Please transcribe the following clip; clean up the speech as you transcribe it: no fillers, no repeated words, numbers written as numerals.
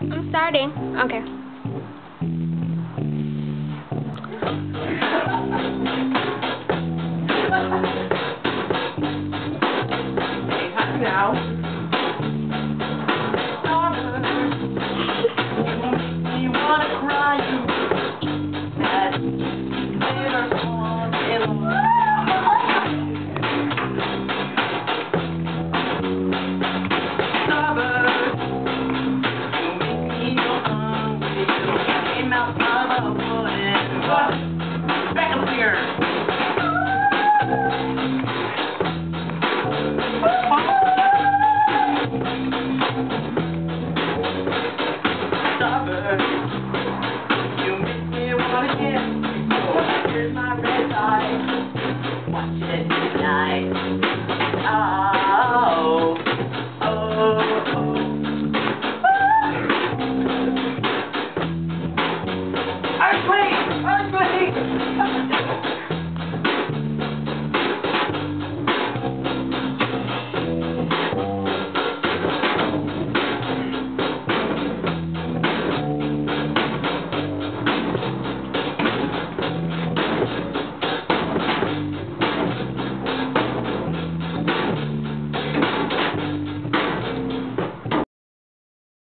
I'm starting. Okay. Now. You wanna cry? That bitter all day long. Starburst, you make me go hungry. Came out of the woods. Back up here. You make me wanna get. Here's my